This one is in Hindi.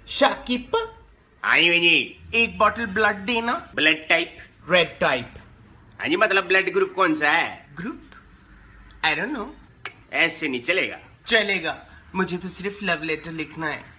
शाकिब, हाँ जी जी। एक बॉटल ब्लड देना। Blood type? Red type. हाँ जी, मतलब ब्लड ग्रुप कौन सा है? Group I don't know. ऐसे नहीं चलेगा। चलेगा, मुझे तो सिर्फ लव लेटर लिखना है।